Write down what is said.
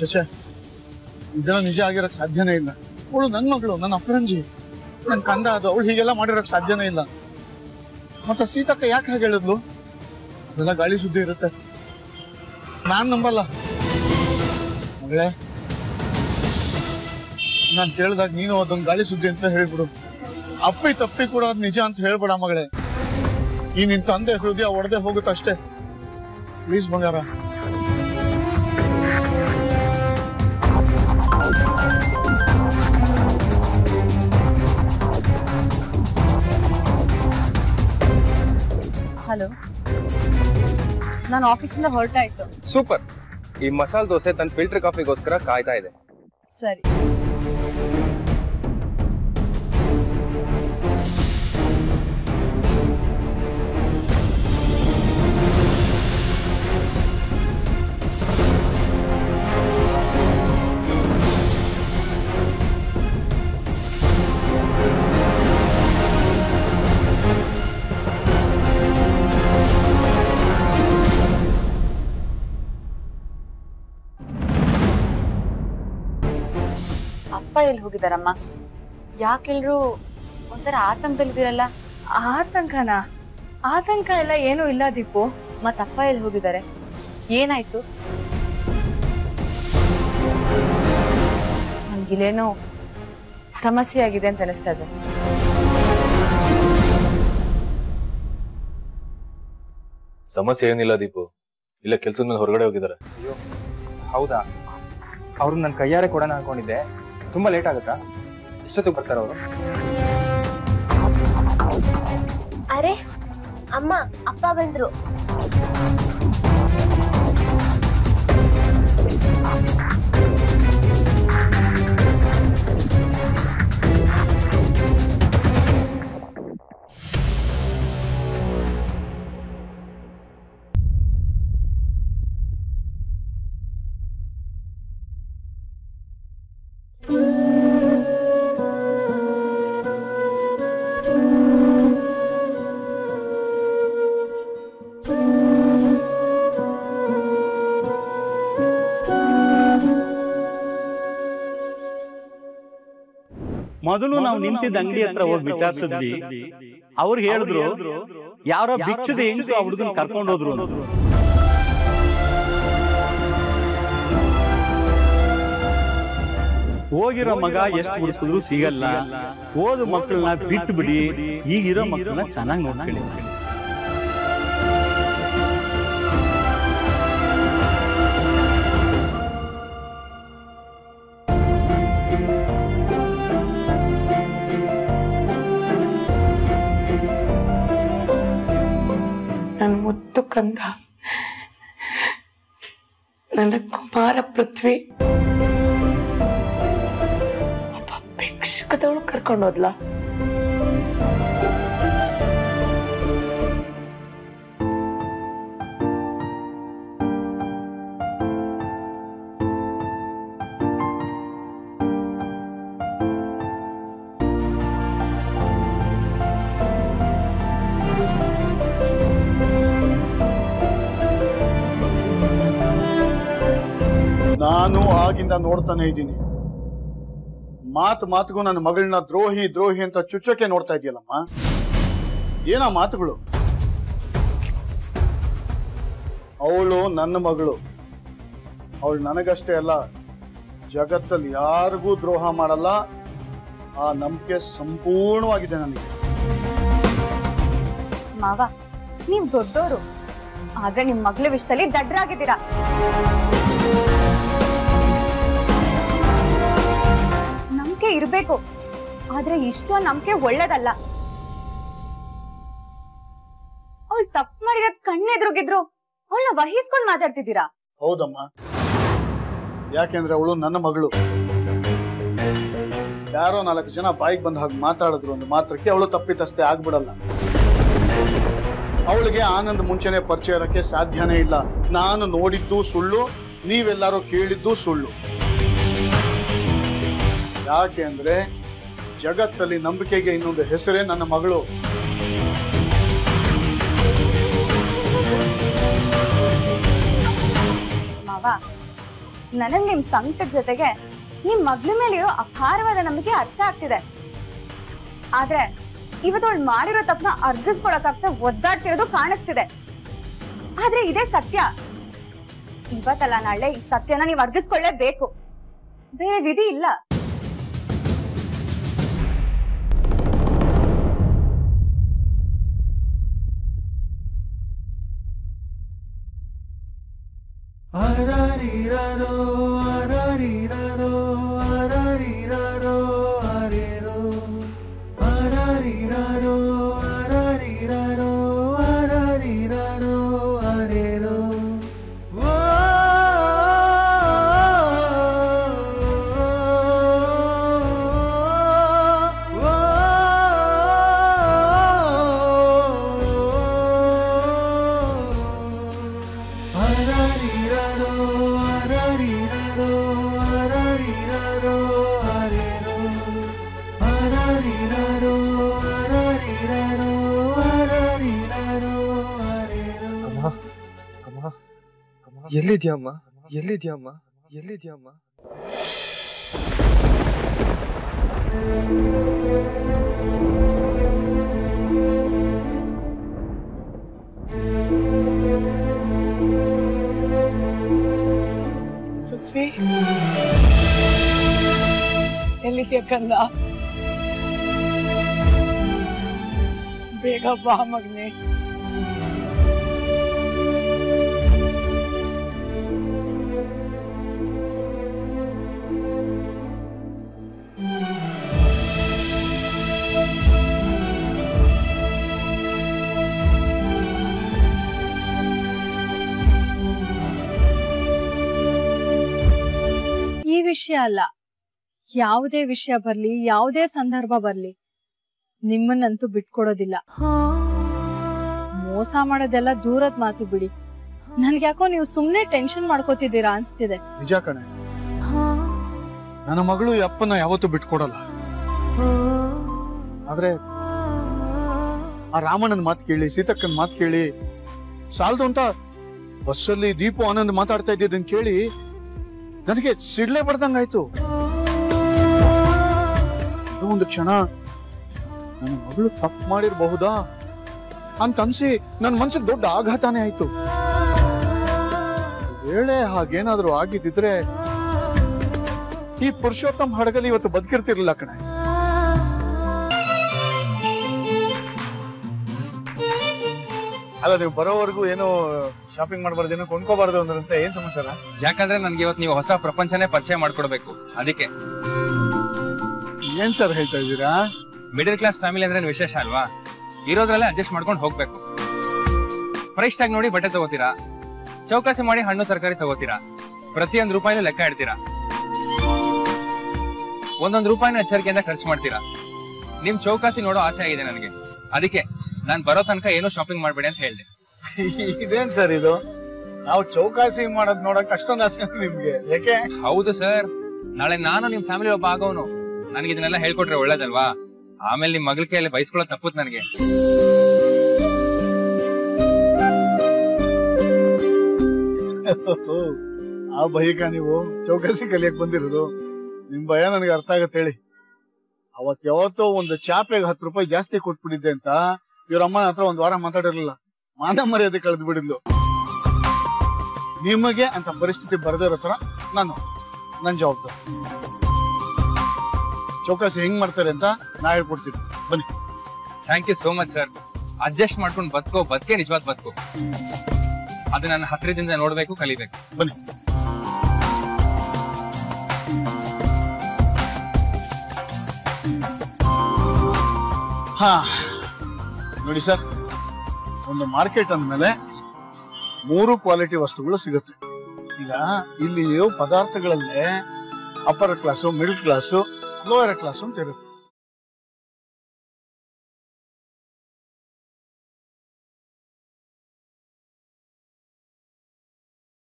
ಛೇ, ಇದೆಲ್ಲ ನಿಜ ಆಗಿರಕ್ ಸಾಧ್ಯನೇ ಇಲ್ಲ. ಅವಳು ನನ್ನ ಮಗಳು, ನನ್ನ ಅಪರಂಜಿ, ನನ್ನ ಕಂದ. ಅದು ಅವಳು ಹೀಗೆಲ್ಲ ಮಾಡಿರಕ್ ಸಾಧ್ಯನೇ ಇಲ್ಲ. ಮತ್ತೆ ಸೀತಕ್ಕ ಯಾಕೆ ಹಾಗೆ ಹೇಳಿದ್ಲು? ಅದೆಲ್ಲ ಗಾಳಿ ಸುದ್ದಿ ಇರುತ್ತೆ, ನಾನ್ ನಂಬಲ್ಲ. ಮಗಳೇ, ನಾನ್ ಕೇಳಿದಾಗ ನೀನು ಅದೊಂದು ಗಾಳಿ ಸುದ್ದಿ ಅಂತ ಹೇಳ್ಬಿಡು. ಅಪ್ಪಿ ತಪ್ಪಿ ಕೂಡ ಅದ್ ನಿಜ ಅಂತ ಹೇಳ್ಬೇಡ ಮಗಳೇ. ಈ ನಿನ್ ತಂದೆ ಹೃದಯ ಒಡೆದೇ ಹೋಗುತ್ತಷ್ಟೇ. ಪ್ಲೀಸ್ ಬಂಗಾರ. ಹಲೋ, ನಾನು ಆಫೀಸಿಂದ ಹೊರಟಾಯ್ತು. ಸೂಪರ್. ಈ ಮಸಾಲೆ ದೋಸೆ ತನ್ನ ಫಿಲ್ಟರ್ ಕಾಫಿಗೋಸ್ಕರ ಕಾಯ್ತಾ ಇದೆ. ಸರಿ. ಅಪ್ಪ ಎಲ್ಲಿ ಹೋಗಿದಾರಮ್ಮ? ಯಾಕೆಲ್ರು ಒಂಥರ ಆತಂಕದಲ್ಲಿದ್ದೀರಲ್ಲ? ಆತಂಕನಾ? ಆತಂಕ ಎಲ್ಲ ಏನೂ ಇಲ್ಲ ದೀಪು. ಮತ್ತಪ್ಪ ಎಲ್ಲಿ ಹೋಗಿದ್ದಾರೆ? ಏನಾಯ್ತು? ನನ್ಗಿಲ್ಲೇನೋ ಸಮಸ್ಯೆ ಆಗಿದೆ ಅಂತ ಅನಿಸ್ತಾ ಇದೆ. ಸಮಸ್ಯೆ ಏನಿಲ್ಲ ದೀಪು, ಇಲ್ಲ ಕೆಲ್ಸದ ಮೇಲೆ ಹೊರಗಡೆ ಹೋಗಿದ್ದಾರೆ. ಅಯ್ಯೋ ಹೌದಾ? ಅವ್ರು ನನ್ನ ಕೈಯಾರೆ ಕೊಡೋಣ ಅನ್ಕೊಂಡಿದ್ದೆ. ತುಂಬಾ ಲೇಟ್ ಆಗುತ್ತಾ? ಎಷ್ಟೊತ್ತಿಗೆ ಬರ್ತಾರೆ ಅವರು? ಅರೆ ಅಮ್ಮ, ಅಪ್ಪ ಬಂದ್ರು. ಮೊದಲು ನಾವು ನಿಂತಿದ್ದ ಅಂಗಡಿ ಹತ್ರ ಹೋಗಿ ವಿಚಾರಿಸಿದ್ವಿ. ಅವ್ರು ಹೇಳಿದ್ರು ಯಾರೋ ಭಿಕ್ಷದ ಹೆಂಗಸು ಆ ಹುಡುಗನ್ ಕರ್ಕೊಂಡು ಹೋದ್ರು. ಹೋಗಿರೋ ಮಗ ಎಷ್ಟು ಹುಡುಕಿದ್ರು ಸಿಗಲ್ಲ. ಓದು ಮಕ್ಕಳನ್ನ ಬಿಟ್ಟು ಬಿಡಿ, ಈಗಿರೋ ಮಕ್ಕಳನ್ನ ಚೆನ್ನಾಗಿ ನೋಡ್ಕೊಳ್ಳಿ. ನನ್ನ ಮುದ್ದು ಕಂದ, ನನ್ನ ಕುಮಾರ ಪೃಥ್ವಿ ಒಬ್ಬ ಭಿಕ್ಷುಕದವಳು ಕರ್ಕೊಂಡೋದ್ಲ. ನಾನು ಆಗಿಂದ ನೋಡ್ತಾನೆ ಇದ್ದೀನಿ. ಮಾತಿಗೂ ನನ್ನ ಮಗಳನ್ನ ದ್ರೋಹಿ ದ್ರೋಹಿ ಅಂತ ಚುಚ್ಚೋಕೆ ನೋಡ್ತಾ ಇದೆಯಲ್ಲಮ್ಮ. ಏನ ಮಾತುಗಳು? ಅವಳು ನನ್ನ ಮಗಳು. ಅವಳು ನನಗಷ್ಟೇ ಅಲ್ಲ, ಜಗತ್ತಲ್ಲಿ ಯಾರಿಗೂ ದ್ರೋಹ ಮಾಡಲ್ಲ. ಆ ನಂಬಿಕೆ ಸಂಪೂರ್ಣವಾಗಿದೆ ನನಗೆ. ಮಾವ, ನೀವ್ ದೊಡ್ಡೋರು, ಆದ್ರೆ ನಿಮ್ ಮಗಳ ವಿಷಯದಲ್ಲಿ ದಡ್ಡರಾಗಿದ್ದೀರಾ. ನಂಬಿಕೆ ಇರ್ಬೇಕು, ಆದ್ರೆ ಇಷ್ಟೊಂದು ನಂಬಿಕೆ ಒಳ್ಳೇದಲ್ಲ. ಅವಳು ತಪ್ಪು ಮಾಡಿರೋದ್ ಕಣ್ಣೆದ್ರುಗಿದ್ರು ಅವಳನ್ನ ವಹಿಸ್ಕೊಂಡ್ ಮಾತಾಡ್ತಿದ್ದೀರಾ? ಹೌದಮ್ಮ, ಯಾಕೆಂದ್ರೆ ಅವಳು ನನ್ನ ಮಗಳು. ಯಾರೋ 4 ಜನ ಬಾಯಿಗೆ ಬಂದ ಹಾಗೆ ಮಾತಾಡಿದ್ರು ಒಂದು ಮಾತ್ರಕ್ಕೆ ಅವಳು ತಪ್ಪಿತಸ್ಥೆ ಆಗ್ಬಿಡಲ್ಲ. ಅವಳಿಗೆ ಆನಂದ್ ಮುಂಚೆನೆ ಪರಿಚಯ ಇರಕ್ಕೆ ಸಾಧ್ಯನೇ ಇಲ್ಲ. ನಾನು ನೋಡಿದ್ದು ಸುಳ್ಳು, ನೀವೆಲ್ಲರೂ ಕೇಳಿದ್ದು ಸುಳ್ಳು. ಯಾಕೆ ಅಂದ್ರೆ ಜಗತ್ತಲ್ಲಿ ನಂಬಿಕೆಗೆ ಇನ್ನೊಂದು ಹೆಸರೇ ನನ್ನ ಮಗಳು. ಮಾವ, ನನಗ್ ನಿಮ್ ಸಂಕಟದ ಜೊತೆಗೆ ನಿಮ್ ಮಗ್ಳ ಮೇಲಿರೋ ಅಪಾರವಾದ ನಂಬಿಕೆ ಅರ್ಥ ಆಗ್ತಿದೆ. ಆದ್ರೆ ಇವತ್ತವಳು ಮಾಡಿರೋ ತಪ್ಪನ ಅರ್ಗಿಸ್ಕೊಳಕ್ಕಾಗ್ತಾ ಒದ್ದಾಡ್ತಿರೋದು ಕಾಣಿಸ್ತಿದೆ. ಆದ್ರೆ ಇದೇ ಸತ್ಯ. ಇವತ್ತಲ್ಲ ನಾಳೆ ಈ ಸತ್ಯನ ನೀವ್ ಅರ್ಗಿಸ್ಕೊಳ್ಳೇಬೇಕು. ಬೇರೆ ವಿಧಿ ಇಲ್ಲ. Arariraro, arariraro, arariraro, arero. Arariraro, arariraro, arariraro, arero. ಎಲ್ಲಿದ್ಯಮ್ಮ ಎಲ್ಲಿದ್ಯಮ್ಮ ಎಲ್ಲಿದ್ಯಮ್ಮ? ಪೃಥ್ವಿ ಎಲ್ಲಿದ್ಯಾ ಕಂದ? ಬೇಗ ಬಾ ಮಗನೇ. ಈ ವಿಷಯ ಅಲ್ಲ, ಯಾವುದೇ ವಿಷಯ ಬರ್ಲಿ, ಯಾವುದೇ ಸಂದರ್ಭ ಬರ್ಲಿ, ನಿಮ್ಮನ್ನಂತೂ ಬಿಟ್ಕೊಡೋದಿಲ್ಲ. ಮೋಸ ಮಾಡೋದೆಲ್ಲ ದೂರದ ಮಾತು ಬಿಡಿ. ನನ್ಗ್ಯಾಕೋ ನೀವು ಸುಮ್ನೆ ಟೆನ್ಷನ್ ಮಾಡ್ಕೋತಿದ್ದೀರಾ ಅನ್ಸ್ತಿದೆ. ನಿಜ ಕಣೆ, ನನ್ನ ಮಗಳು ಈ ಅಪ್ಪನ ಯಾವತ್ತೂ ಬಿಟ್ಕೊಡಲ್ಲ. ಆದ್ರೆ ಆ ರಾಮಣ್ಣನ ಮಾತು ಕೇಳಿ, ಸೀತಕ್ಕನ ಮಾತು ಕೇಳಿ ಸಾಲದು ಅಂತ ಬಸ್ಸಲ್ಲಿ ದೀಪು ಆನಂದ್ ಮಾತಾಡ್ತಾ ಇದ್ದಿದ್ದನ್ನು ಕೇಳಿ ನನಗೆ ಸಿಡ್ಲೆ ಬಡ್ದಂಗಾಯ್ತು. ಒಂದು ಕ್ಷಣ ನನ್ನ ಮಗಳು ತಪ್ಪು ಮಾಡಿರಬಹುದಾ ಅಂತ ಅನ್ಸಿ ನನ್ನ ಮನ್ಸಿಗೆ ದೊಡ್ಡ ಆಘಾತನೇ ಆಯ್ತು. ವೇಳೆ ಹಾಗೇನಾದ್ರೂ ಆಗಿದ್ದಿದ್ರೆ ಈ ಪುರುಷೋತ್ತಮ್ ಹಡಗಲಿ ಇವತ್ತು ಬದುಕಿರ್ತಿರ್ಲಿಲ್ಲ ಕಣೆ. ಅಲ್ಲ, ನೀವು ಬರೋವರೆಗೂ ಏನೋ ಶಾಪಿಂಗ್ ಮಾಡಬಾರ್ದು, ಏನೋ ಕೊಂಡ್ಕೋಬಾರ್ದು ಅಂದ್ರಂತೆ. ಏನ್ ಸಮಾಚಾರ? ಯಾಕಂದ್ರೆ ನನ್ಗೆ ಇವತ್ತು ನೀವು ಹೊಸ ಪ್ರಪಂಚನೇ ಪರಿಚಯ ಮಾಡ್ಕೊಡ್ಬೇಕು, ಅದಕ್ಕೆ. ಏನ್ ಸರ್ ಹೇಳ್ತಾ ಇದ್ದೀರಾ? ಮಿಡಲ್ ಕ್ಲಾಸ್ ಫ್ಯಾಮಿಲಿ ಅಂದ್ರೆ ವಿಶೇಷ ಅಲ್ವಾ? ಇರೋದ್ರಲ್ಲೇ ಅಡ್ಜಸ್ಟ್ ಮಾಡ್ಕೊಂಡು ಹೋಗ್ಬೇಕು. ಪ್ರೈಸ್ ಟ್ಯಾಗ್ ನೋಡಿ ಬಟ್ಟೆ ತಗೋತೀರಾ, ಚೌಕಾಸಿ ಮಾಡಿ ಹಣ್ಣು ತರಕಾರಿ ತಗೋತೀರಾ, ಪ್ರತಿಯೊಂದು ರೂಪಾಯಿನೂ ಲೆಕ್ಕ ಇಡ್ತೀರಾ, ಒಂದೊಂದು ರೂಪಾಯಿನ ಎಚ್ಚರಿಕೆಯಿಂದ ಖರ್ಚು ಮಾಡ್ತೀರಾ. ನಿಮ್ ಚೌಕಾಸಿ ನೋಡೋ ಆಸೆ ಆಗಿದೆ ನನಗೆ, ಅದಕ್ಕೆ ನಾನ್ ಬರೋ ತನಕ ಏನೋ ಶಾಪಿಂಗ್ ಮಾಡ್ಬೇಡಿ ಅಂತ ಹೇಳ್ದೆ. ಇದೇನ್ ಸರ್ ಇದು? ನಾವು ಚೌಕಾಸಿ ಮಾಡೋದ್ ನೋಡಕ್ ಅಷ್ಟೊಂದು ಆಸೆ ನಿಮ್ಗೆ ಯಾಕೆ? ಹೌದು ಸರ್, ನಾಳೆ ನಾನು ನಿಮ್ ಫ್ಯಾಮಿಲಿ ಒಬ್ಬ ಆಗೋನು. ನನಗೆ ಇದನ್ನೆಲ್ಲ ಹೇಳ್ಕೊಟ್ರೆ ಒಳ್ಳೇದಲ್ವಾ? ಆಮೇಲೆ ನಿಮ್ ಮಗಳ ಕೈಯಲ್ಲಿ ಬಯಸ್ಕೊಳ್ಳೋದು ತಪ್ಪುತ್ ನನಗೆ. ಆ ಭಯಕ ನೀವು ಚೌಕಾಸಿ ಕಲಿಯಕ್ ಬಂದಿರೋದು? ನಿಮ್ ಭಯ ನನಗೆ ಅರ್ಥ ಆಗತ್ತೆ ಹೇಳಿ. ಅವತ್ ಯಾವತ್ತೋ ಒಂದು ಚಾಪೆಗೆ 10 ರೂಪಾಯಿ ಜಾಸ್ತಿ ಕೊಟ್ಬಿಟ್ಟಿದ್ದೆ ಅಂತ ಇವ್ರ ಅಮ್ಮನ ಹತ್ರ ಒಂದ್ ವಾರ ಮಾತಾಡಿರ್ಲಿಲ್ಲ. ಮಾನ ಮರ್ಯಾದೆ ಕಳೆದು ಬಿಡಿದ್ಲು. ನಿಮಗೆ ಅಂತ ಪರಿಸ್ಥಿತಿ ಬರದಿರೋ ತರ ನನ್ ಜವಾಬ್ದಾರಿ. ಚೌಕಾಸಿ ಹೆಂಗ್ ಮಾಡ್ತಾರೆ ಅಂತ ನಾ ಹೇಳ್ಕೊಡ್ತೀನಿ, ಬನ್ನಿ. Thank you so much sir. Adjust ಮಾಡ್ಕೊಂಡು ಬದುಕೆ ನಿಜವಾದ ಬದುಕು. ಅದು ನನ್ನ ಹತ್ರದಿಂದ ನೋಡ್ಬೇಕು, ಕಲಿಬೇಕು. ಬನ್ನಿ. ಹಾ ನೋಡಿ ಸರ್, ಒಂದು ಮಾರ್ಕೆಟ್ ಅಂದ್ಮೇಲೆ 3 ಕ್ವಾಲಿಟಿ ವಸ್ತುಗಳು ಸಿಗುತ್ತೆ. ಈಗ ಇಲ್ಲಿ ಪದಾರ್ಥಗಳಲ್ಲೇ upper class, middle class, lower class ಅಂತ ಇರುತ್ತೆ.